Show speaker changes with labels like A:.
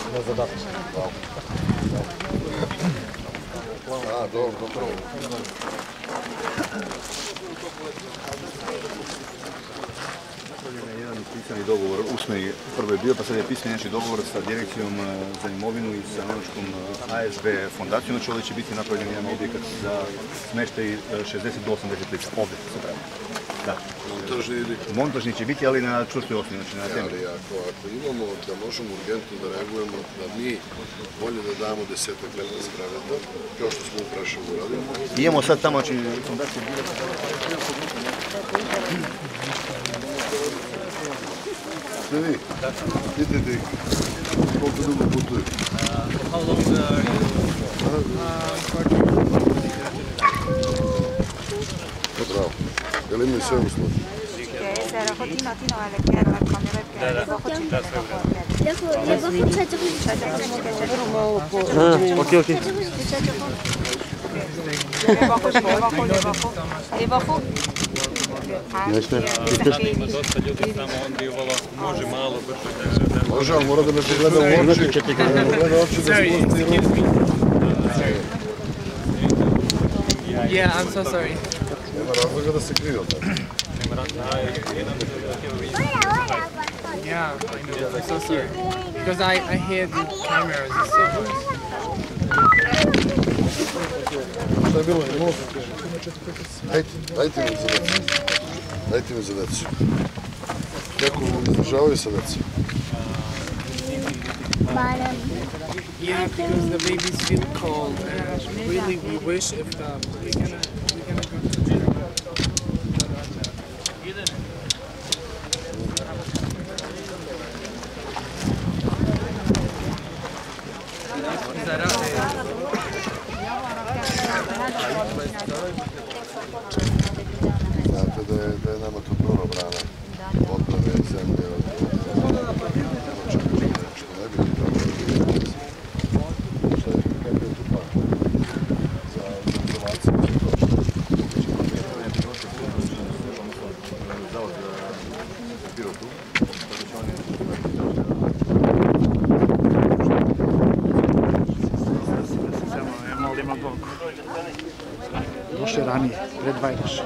A: na zadatak.
B: A, dobro.
C: Jedan pisani dogovor, usmeni prvo je bio, pa sad je pisani dogovor sa direkcijom za imovinu i sa njemačkom ASB fondacijom. Znači ovdje će biti napravljen jedan objekat za smještaj 60 do 80 lica. Ovdje se pravi. Da. Montažni će biti, ali na čvrstoj osnovi, znači na temelju.
B: Ali ako imamo da možemo urgentno da reagujemo, da mi bolje da damo 10-ak letnih kreveta, kao što smo u Preševu uradili.
C: Imamo sad tamo, znači, fondacije
B: Sve vi? Vidite ih. Koliko dugo putuju?
D: How long are you?
B: Bravo. Jel imaju sve uslove?
A: Ok.
D: Ima dosta ljudi, samo on bi može malo brže da...
B: Može, ali mora da me gleda u oči. Gleda u oči da spusti ruku.
E: Yeah, I'm so sorry.
B: Nema razloga da se krije od toga.
E: Yeah, I know. I'm so sorry. Because I hear the cameras and stuff.
B: Šta je bilo? Ne mogu? Dajte mi za decu. Dajte mi za decu. Kako izdržavaju sa decu?
E: Yeah, because the babies feel cold, and really we wish if we're gonna go to the
B: Znate da je nama to prva brana odbrane zemlje od očekivanja, što ne bi trebalo da vidjeti. Šta je, kako je tu plan? Za informacije za to što
C: Zavod za pirotu.
A: Došli ranije, pred Vajdaš.